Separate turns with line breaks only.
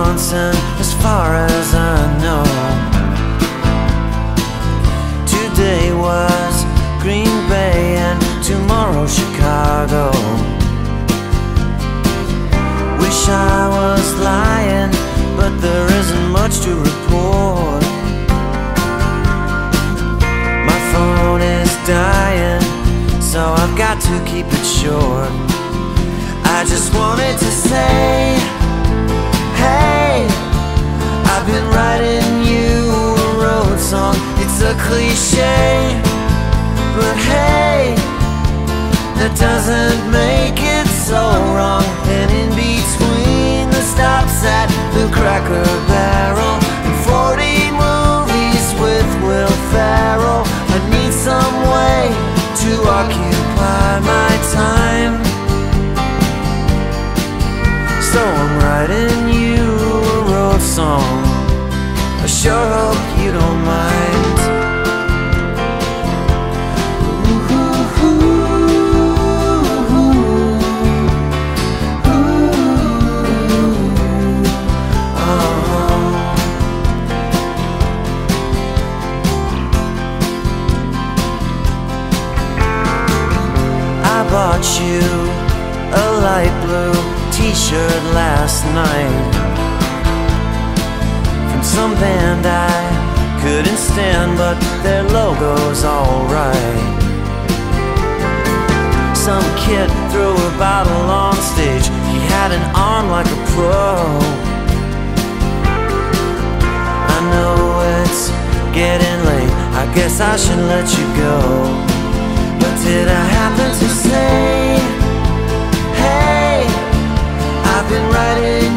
months, and as far as I know, today was Green Bay and tomorrow Chicago. Wish I was lying, but there isn't much to report. My phone is dying, so I've got to keep it short. I just wanted to say, hey, I've been writing you a road song. It's a cliche, but hey, that doesn't make it so wrong. And in between the stops at the Cracker Barrel and 40 movies with Will Ferrell, I need some way to occupy my time. So I'm writing you a road song. I sure hope you don't mind. I bought you a light blue t-shirt last night from some band I couldn't stand, but their logo's alright. Some kid threw a bottle on stage. He had an arm like a pro. I know it's getting late, I guess I should let you go. But did I happen to say, hey, I've been writing